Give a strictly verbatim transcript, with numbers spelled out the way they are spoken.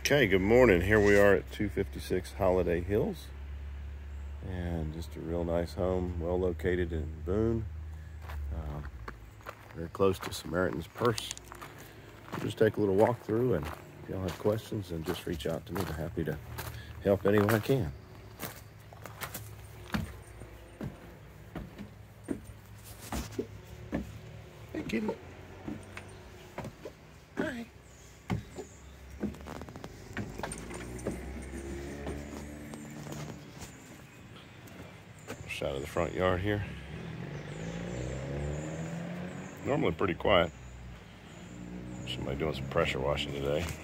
Okay, good morning. Here we are at two fifty-six Holiday Hills, and just a real nice home, well located in Boone, um, very close to Samaritan's Purse. We'll just take a little walk through, and if y'all have questions, then just reach out to me. I'm happy to help any way I can. Hey, kitty. Hi. Out of the front yard here. Normally pretty quiet. Somebody doing some pressure washing today.